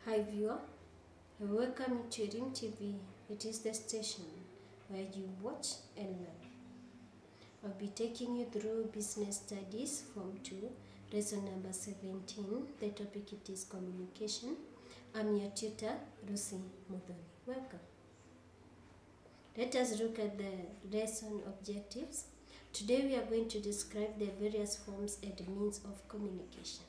Hi viewer, welcome to RIM TV. It is the station where you watch and learn. I'll be taking you through business studies Form 2, lesson number 17. The topic it is communication. I'm your tutor, Lucy Mudhoni. Welcome. Let us look at the lesson objectives. Today we are going to describe the various forms and means of communication.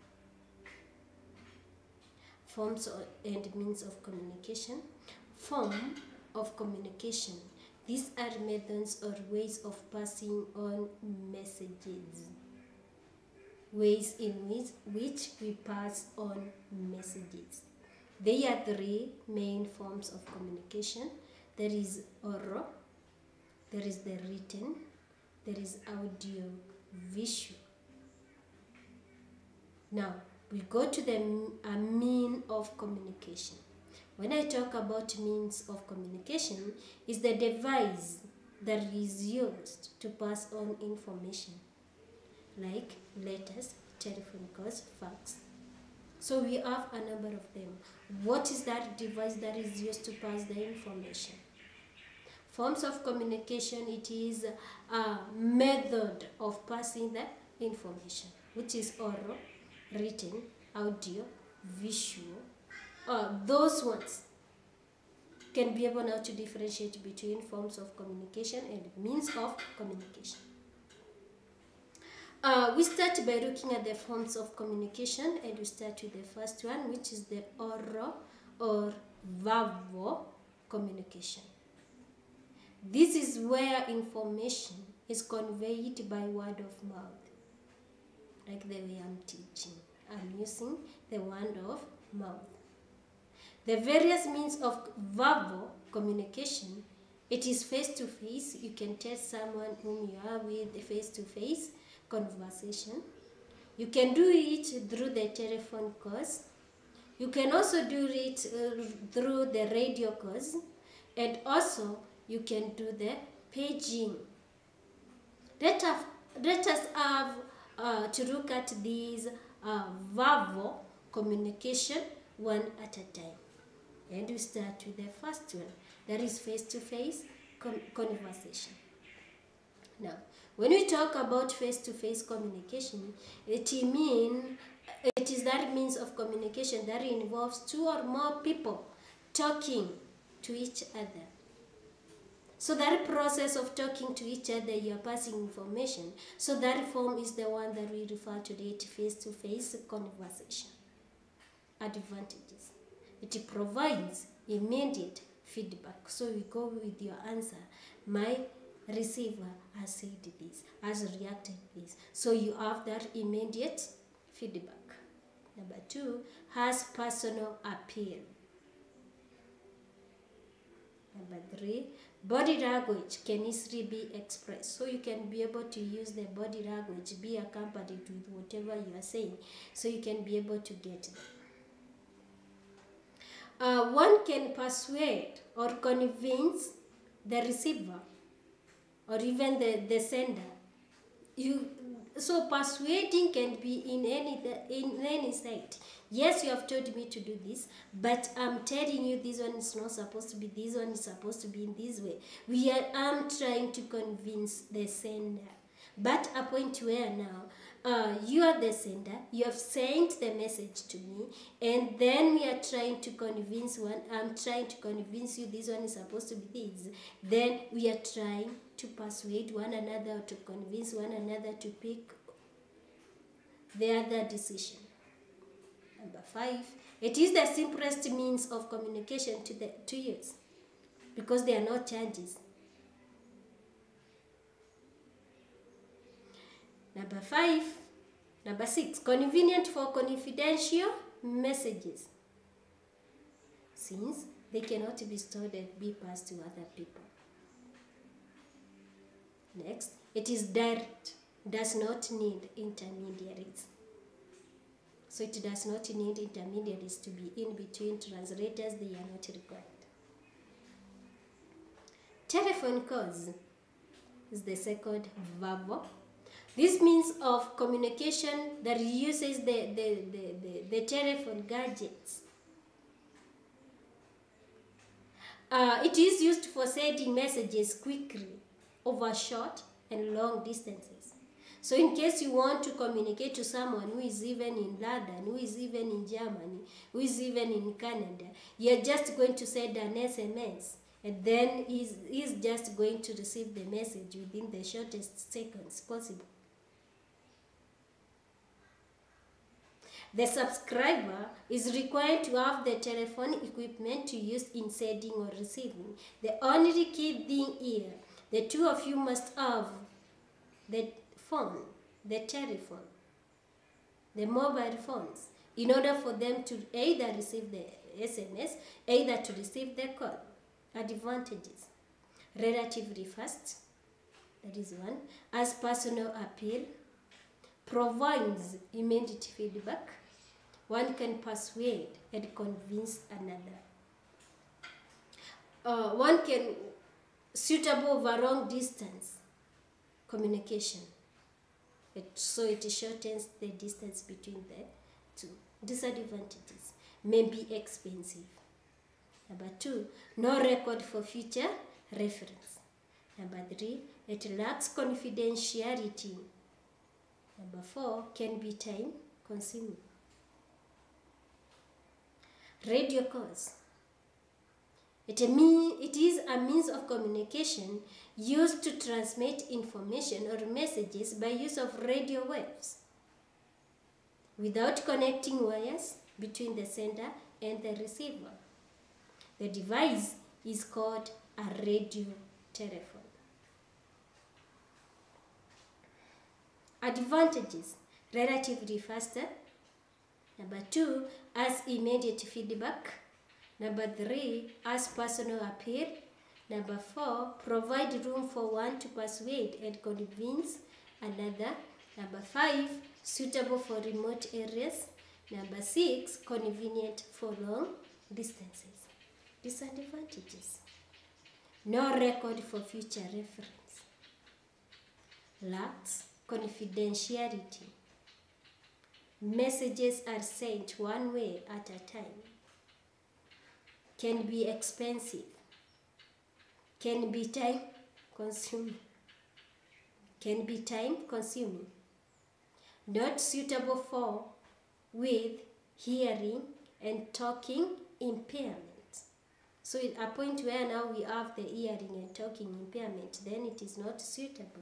Forms and means of communication. Form of communication. These are methods or ways of passing on messages. Ways in which we pass on messages. There are three main forms of communication. There is oral, there is the written, there is audio visual. Now, we go to the mean of communication. When I talk about means of communication, is the device that is used to pass on information, like letters, telephone calls, fax. So we have a number of them. What is that device that is used to pass the information? Forms of communication, it is a method of passing the information, which is oral, written, audio, visual. Those ones can be able now to differentiate between forms of communication and means of communication. We start by looking at the forms of communication, and we start with the first one, which is the oral or verbal communication. This is where information is conveyed by word of mouth, like the way I'm teaching. I'm using the word of mouth. The various means of verbal communication, it is face-to-face. You can tell someone whom you are with face-to-face conversation. You can do it through the telephone calls. You can also do it through the radio calls, and also you can do the paging. Let us have to look at these verbal communication one at a time. And we start with the first one, that is face-to-face conversation. Now, when we talk about face-to-face communication, it is that means of communication that involves two or more people talking to each other. So that process of talking to each other, you are passing information. So that form is the one that we refer to it, face-to-face conversation. Advantages. It provides immediate feedback. So we go with your answer. My receiver has said this, has reacted this. So you have that immediate feedback. Number 2, has personal appeal. Number 3, body language can easily be expressed. So you can be able to use the body language, be accompanied with whatever you are saying. So you can be able to get it. One can persuade or convince the receiver or even the sender. So persuading can be in any side. Yes, you have told me to do this, but I'm telling you this one is not supposed to be, this one is supposed to be in this way. I'm trying to convince the sender. But a point where now, you are the sender, you have sent the message to me, and then we are trying to convince one, I'm trying to convince you this one is supposed to be this. Then we are trying to persuade one another or to convince one another to pick the other decision. Number 5, it is the simplest means of communication to use because there are no changes. Number 6, convenient for confidential messages, since they cannot be stored and be passed to other people. Next, it is direct, does not need intermediaries. So it does not need intermediaries to be in between translators, they are not required. Telephone calls is the second verbal. This means of communication that uses the telephone gadgets It is used for sending messages quickly over short and long distances. So in case you want to communicate to someone who is even in London, who is even in Germany, who is even in Canada, you're just going to send an SMS, and then he's just going to receive the message within the shortest seconds possible. The subscriber is required to have the telephone equipment to use in sending or receiving. The only key thing here, the two of you must have the phone, the telephone, the mobile phones, in order for them to either receive the SMS, either to receive the call. Advantages: relatively fast, that is one, as personal appeal, provides immediate feedback, one can persuade and convince another. One can suitable over long distance communication. So it shortens the distance between the two. Disadvantages: may be expensive. Number 2, no record for future reference. Number 3, it lacks confidentiality. Number 4, can be time consuming. Radio calls. It is a means of communication used to transmit information or messages by use of radio waves without connecting wires between the sender and the receiver. The device is called a radio telephone. Advantages: relatively faster. Number 2, as immediate feedback. Number 3, as personal appeal. Number 4, provide room for one to persuade and convince another. Number 5, suitable for remote areas. Number 6, convenient for long distances. Disadvantages: no record for future reference, lacks confidentiality, messages are sent one way at a time, can be expensive, can be time consuming, not suitable for with hearing and talking impairment. So at a point where now we have the hearing and talking impairment, then it is not suitable.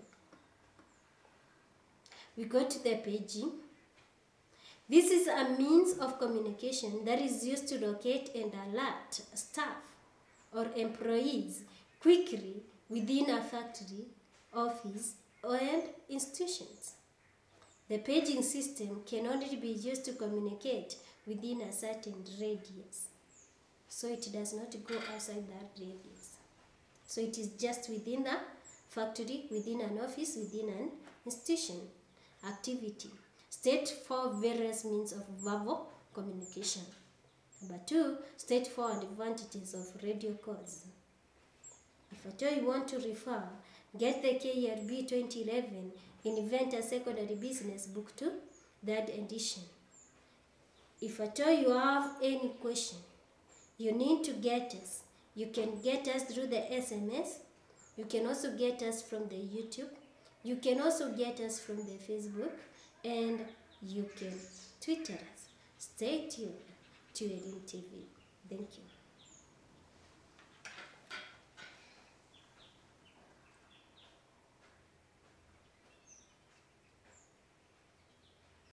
We go to the paging. This is a means of communication that is used to locate and alert staff or employees quickly within a factory, office, and institutions. The paging system can only be used to communicate within a certain radius. So it does not go outside that radius. So it is just within the factory, within an office, within an institution. Activity: state 4 various means of verbal communication. Number 2, state 4 advantages of radio calls. If at all you want to refer, get the KELB 2011 Invent a Secondary Business Book 2, 3rd edition. If at all you have any question, you need to get us. You can get us through the SMS. You can also get us from the YouTube. You can also get us from the Facebook. And you can Twitter us. Stay tuned to Elim TV. Thank you.